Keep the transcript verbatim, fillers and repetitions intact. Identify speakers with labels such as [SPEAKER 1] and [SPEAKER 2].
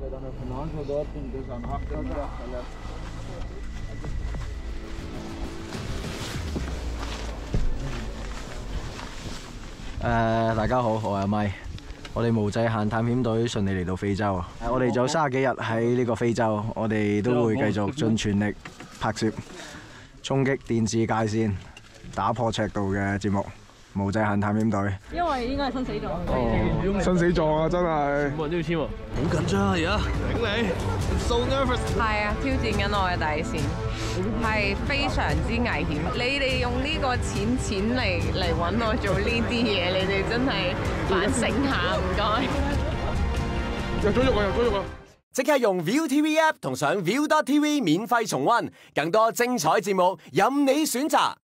[SPEAKER 1] 誒，大家好，我係阿咪。我哋無際限探險隊順利嚟到非洲啊！我哋仲有三十幾日喺呢個非洲，我哋都會繼續盡全力拍攝，衝擊電視界線，打破尺度嘅節目。無際限探險隊，
[SPEAKER 2] 因為應該係生死狀。
[SPEAKER 3] 哦，生死狀啊，真係
[SPEAKER 4] 冇人都要簽喎，
[SPEAKER 3] 好緊張啊！而家頂你 ，so nervous。
[SPEAKER 5] 係啊，挑戰緊我嘅底線，係非常之危險。你哋用呢個錢錢嚟嚟揾我做呢啲嘢，你哋真係反省下，唔該。
[SPEAKER 3] 入咗獄啊！入咗獄啊！
[SPEAKER 6] 即刻用 ViuTV App 同上 Viu dot T V 免費重溫，更多精彩節目任你選擇。